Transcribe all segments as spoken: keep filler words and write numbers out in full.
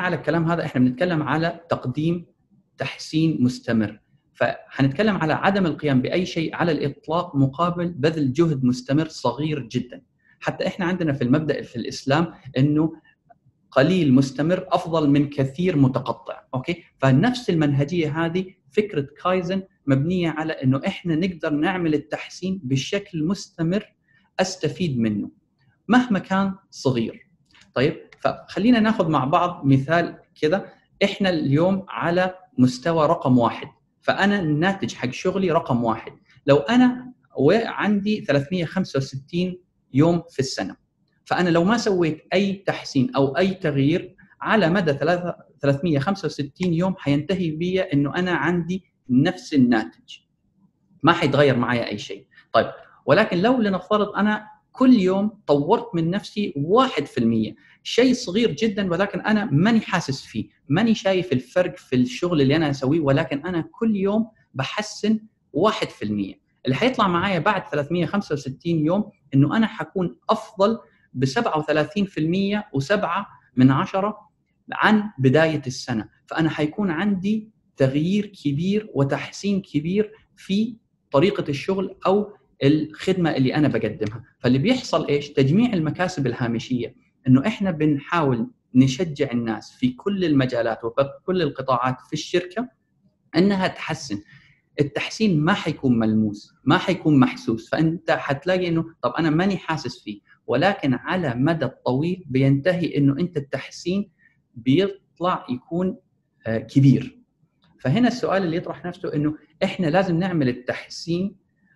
على الكلام هذا احنا بنتكلم على تقديم تحسين مستمر، فحنتكلم على عدم القيام باي شيء على الاطلاق مقابل بذل جهد مستمر صغير جدا. حتى احنا عندنا في المبدا في الاسلام انه قليل مستمر افضل من كثير متقطع، اوكي؟ فنفس المنهجيه هذه فكره كايزن مبنيه على انه احنا نقدر نعمل التحسين بشكل مستمر استفيد منه مهما كان صغير. طيب فخلينا ناخذ مع بعض مثال كذا. احنا اليوم على مستوى رقم واحد، فانا الناتج حق شغلي رقم واحد. لو انا وعندي ثلاثمئة وخمسة وستين يوم في السنه، فانا لو ما سويت اي تحسين او اي تغيير على مدى ثلاثمئة وخمسة وستين يوم حينتهي بي انه انا عندي نفس الناتج، ما حيتغير معايا اي شيء. طيب ولكن لو لنفترض انا كل يوم طورت من نفسي واحد في المئة، شيء صغير جدا ولكن انا ماني حاسس فيه، ماني شايف الفرق في الشغل اللي انا اسويه، ولكن انا كل يوم بحسن واحد في المئة، اللي حيطلع معايا بعد ثلاثمئة وخمسة وستين يوم انه انا حكون افضل ب سبعة وثلاثين بالمئة وسبعة من عشرة عن بداية السنة. فأنا حيكون عندي تغيير كبير وتحسين كبير في طريقة الشغل أو الخدمة اللي أنا بقدمها. فاللي بيحصل إيش؟ تجميع المكاسب الهامشية، إنه إحنا بنحاول نشجع الناس في كل المجالات وفي كل القطاعات في الشركة أنها تحسن. التحسين ما حيكون ملموس، ما حيكون محسوس، فأنت حتلاقي إنه طب أنا ماني حاسس فيه، ولكن على مدى الطويل بينتهي إنه أنت التحسين بيطلع يكون كبير. فهنا السؤال اللي يطرح نفسه إنه إحنا لازم نعمل التحسين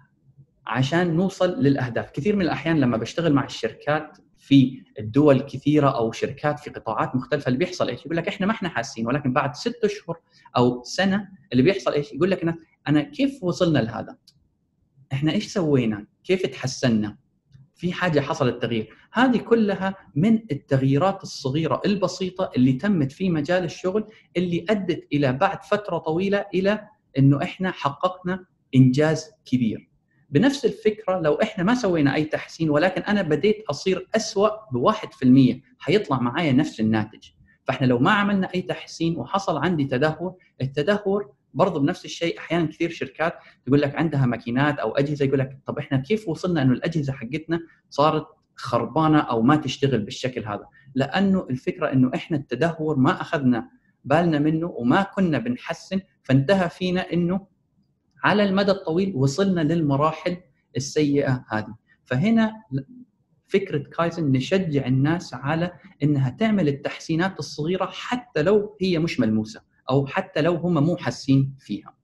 عشان نوصل للأهداف. كثير من الأحيان لما بشتغل مع الشركات في الدول كثيرة أو شركات في قطاعات مختلفة، اللي بيحصل إيش؟ يقول لك إحنا ما إحنا حاسين، ولكن بعد ست أشهر أو سنة اللي بيحصل إيش؟ يقول لك أنا كيف وصلنا لهذا؟ إحنا إيش سوينا؟ كيف تحسننا؟ في حاجة حصلت تغيير. هذه كلها من التغييرات الصغيرة البسيطة اللي تمت في مجال الشغل، اللي أدت إلى بعد فترة طويلة إلى إنه إحنا حققنا إنجاز كبير. بنفس الفكرة لو إحنا ما سوينا أي تحسين، ولكن أنا بديت أصير أسوأ بواحد في المية، حيطلع معايا نفس الناتج. فإحنا لو ما عملنا أي تحسين وحصل عندي تدهور، التدهور برضو بنفس الشيء. أحيانا كثير شركات تقول لك عندها ماكينات أو أجهزة، يقول لك طب إحنا كيف وصلنا إنه الأجهزة حقتنا صارت خربانة أو ما تشتغل بالشكل هذا؟ لأنه الفكرة إنه إحنا التدهور ما أخذنا بالنا منه وما كنا بنحسن، فانتهى فينا إنه على المدى الطويل وصلنا للمراحل السيئة هذه. فهنا فكرة كايزن نشجع الناس على إنها تعمل التحسينات الصغيرة حتى لو هي مش ملموسة أو حتى لو هم مو حاسين فيها.